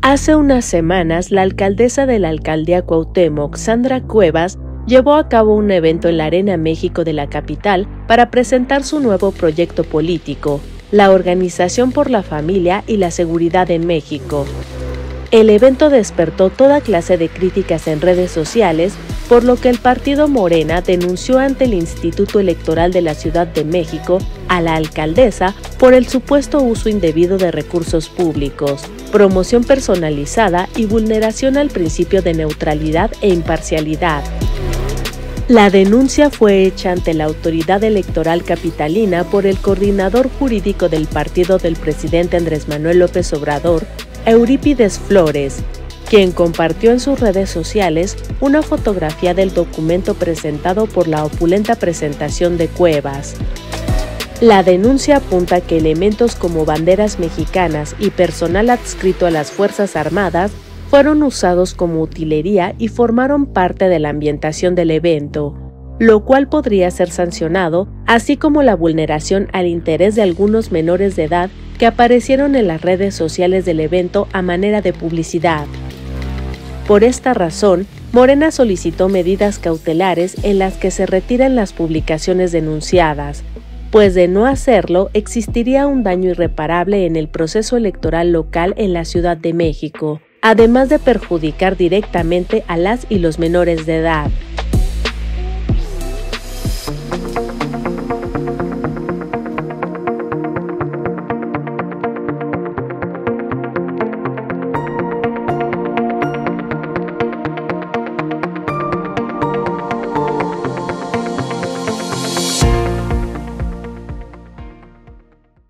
Hace unas semanas, la alcaldesa de la alcaldía Cuauhtémoc, Sandra Cuevas, llevó a cabo un evento en la Arena México de la capital para presentar su nuevo proyecto político, la Organización por la Familia y la Seguridad en México. El evento despertó toda clase de críticas en redes sociales, por lo que el partido Morena denunció ante el Instituto Electoral de la Ciudad de México a la alcaldesa por el supuesto uso indebido de recursos públicos, promoción personalizada y vulneración al principio de neutralidad e imparcialidad. La denuncia fue hecha ante la autoridad electoral capitalina por el coordinador jurídico del partido del presidente Andrés Manuel López Obrador, Eurípides Flores, quien compartió en sus redes sociales una fotografía del documento presentado por la opulenta presentación de Cuevas. La denuncia apunta que elementos como banderas mexicanas y personal adscrito a las Fuerzas Armadas fueron usados como utilería y formaron parte de la ambientación del evento, lo cual podría ser sancionado, así como la vulneración al interés de algunos menores de edad que aparecieron en las redes sociales del evento a manera de publicidad. Por esta razón, Morena solicitó medidas cautelares en las que se retiran las publicaciones denunciadas, pues de no hacerlo existiría un daño irreparable en el proceso electoral local en la Ciudad de México, además de perjudicar directamente a las y los menores de edad.